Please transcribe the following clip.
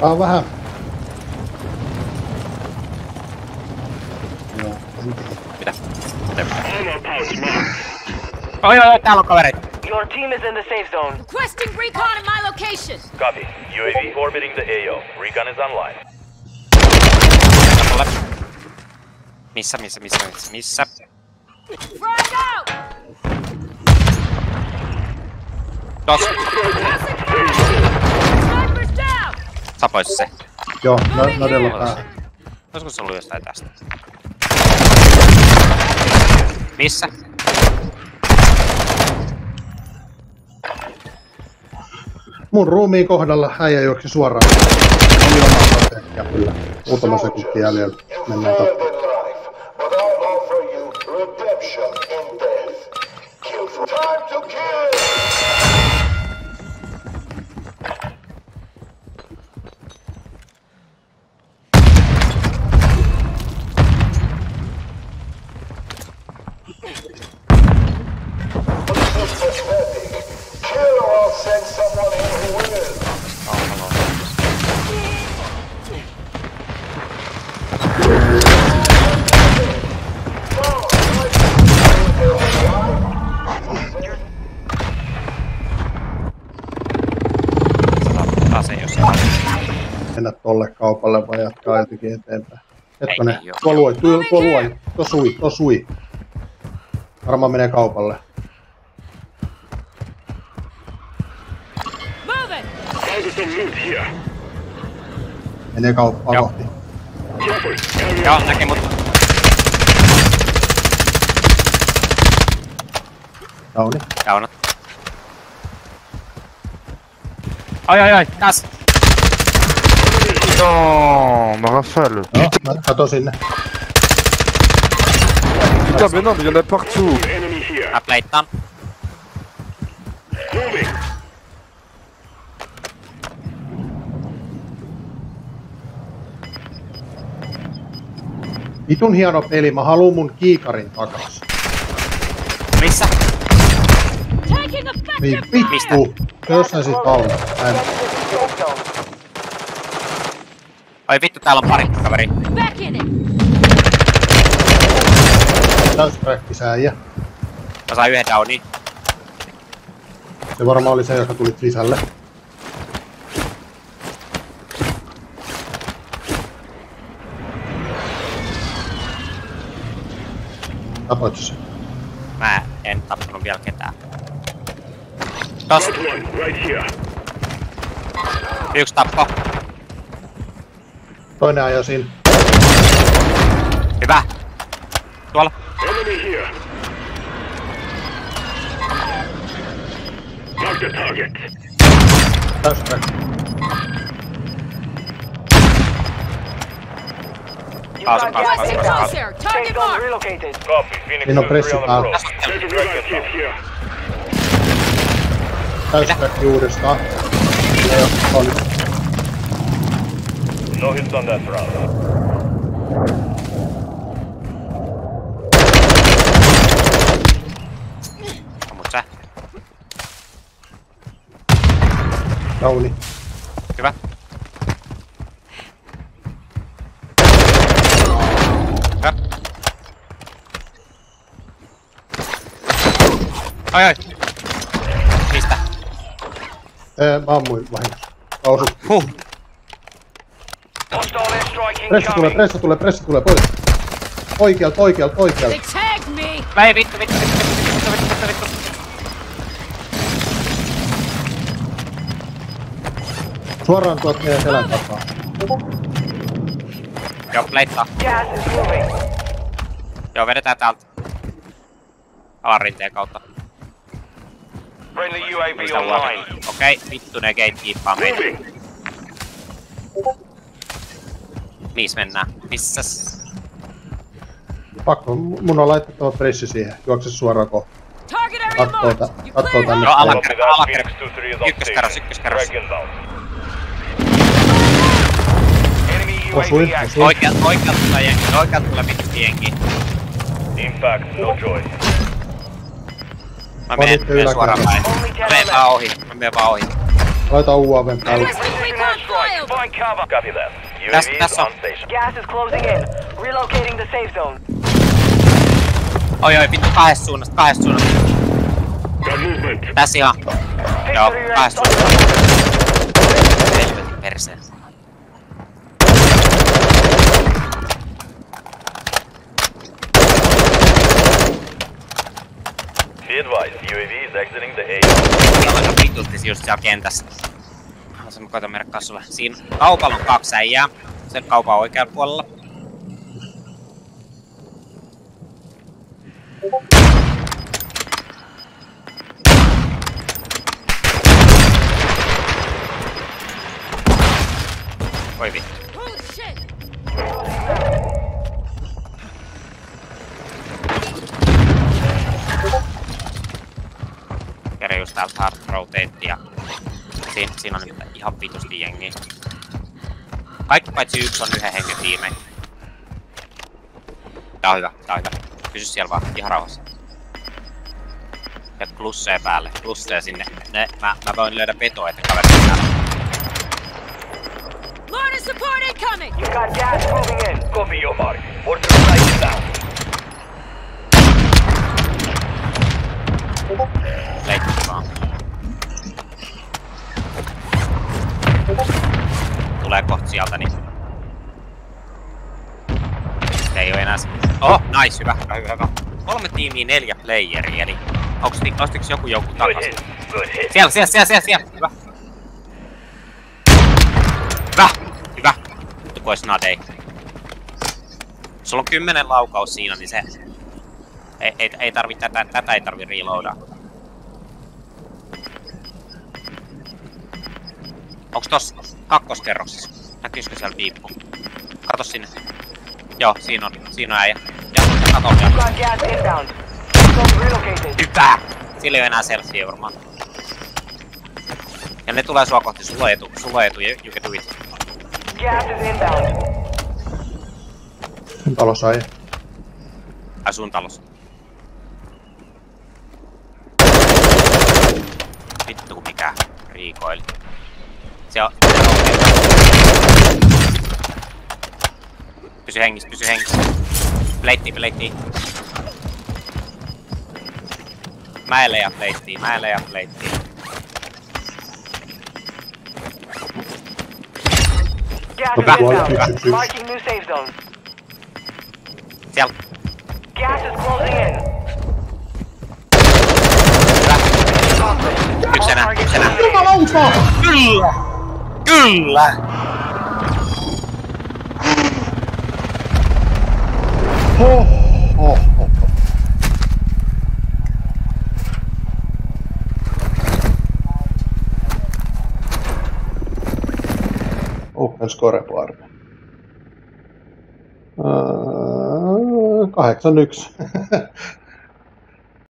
Tää on vähän. Joo, Mitä? Oi, täällä on kavereita. Your team is in the safe zone. Requesting recon in my location. Copy. UAV orbiting the AO. Recon is online. Missä? Frag out! Tos. Sniper's down! Sapois se. joo, nodella päähän. Olisiko se ollut jostain tästä? Missä? Mun ruumiin kohdalla äijä juoksi suoraan. Oli omaa patekkia kyllä. Muutama sekunti jäljellä. Mennään tappuun. Mennä tolle kaupalle vai jatkaa jotenkin eteenpäin. Hetkonen, tuo sui. Varmaan menee kaupalle. Menee kauppaan kohti. Joo, näkee mut. Dauni. Jaunat. Ai, kas! Non, ma Rafale. Joo, mä katon sinne. Putain, mais non, mais y'en a partout. Mä pleittaan. Vitun hieno peli, mä haluun mun kiikarin takas. Missä? Taking Niin effective vittu. Jossain siis valmi. Oi vittu, täällä on pari kaveri. back in it! Täyspräkkisääjä. Mä sain yhden downin. Se varmaan oli se, joka tuli sisälle. Tapoitko se? Mä en tappanut vielä ketään. Tos. Yksi tappo. Toinen ajoi siinä. Hyvä. Tuolla. Täyspräkki. Kaas. Close here! Safe Target zone mark! relocated. Copy. Phoenix Siinä on 2-3 pressi on the päällä. road. Täyspräkki uudestaan. Ei on. No hits on that round. Ammut sä. Dauni. Hyvä. Hyvä. Ai. Mistä? Mä ammuin vahingossa. Osu. Hostile airstrike incoming. Pressi tulee pois. Oikealta. They tagged me! Ei vittu. Suoraan tuot meidän selän takaa. Joo, pleittaa. Gas is moving. Joo, vedetään täältä. Alarinteen kautta. Friendly UAV online. Okei, vittu ne gatekeepaa meitä. Missä mennään? Missäs? Pakko, mun on laitettava pressi siihen. Juokse suoraan kohti. Target area marked! You Kattoo clear tänne. Joo, Copy that. alakerros. Phoenix 2-3 is on Ykköskerros. station. Drag inbound. Enemy Osui. UAV active. Oikealta tulee vittu jengi. Impact, no joy. Mä menen suoraan päin. Only 10 Mä menen vaan ohi. Laita UAVn päälle. Requesting recon flyover! Find cover. Copy that. That's UAV is all. on station. Gas is closing in. Relocating the safe zone. Oi vittu kahdesta suunnasta. Tässä ihan. Joo, Victory kahdesta rates suunnasta. Helvetin perseen. Be advised, UAV is exiting the AO. Siellä on ihan vitusti just siellä kentässä. Mä koitan merkkaa sulle. Siinä kaupalla on 2 äijää. Sen kaupan oikealla puolella. Oi vittu. Oh shit! Kere just täältä hard rotate ja siinä on ihan vitusti jengiä. Kaikki paitsi yksi on yhden hengen tiimei. Tää on hyvä. Pysy siellä vaan ihan rauhassa. Ja klussee päälle, klussee sinne. Mä voin löydä vetoa, että kaverit täällä. Mortar support incoming! You got gas moving in. Copy your mark. Mortar strike down. Leikki vaan. Tulee kohta sieltä, niin... Se ei oo enää se. Oho, nice, hyvä. 3 tiimiä 4 playeria, eli... Ostiks joku Good takas? hit. Good hit. Siellä! Hyvä. Hyvä. Vittu kun ois nadei. Sulla on 10 laukaus siinä, niin se... Ei tarvi tätä ei tarvi reloadaa. Onks tossa kakkoskerroksessa? Näkyisikö siellä piippu? Kato sinne. Joo, siinä on äijä. Ja kato You vielä. got gas inbound. Zone relocated. Hyvä! Sillä ei oo enää selfie varmaan. Ja ne tulee sua kohti, sulla etu, you can do it. Gas is inbound. Talossa ei. Ai sun talossa. Vittu mikä riikoili. Se on... Pysy hengissä. Pleittii. Mäelle ja pleittiin. Gas Hyvä. is inbound. Yksi. Marking new safe zone. Siellä. Gas is closing in. Yksenä. Jumalauta! Kyllä! Ho. Open score board. 8-1.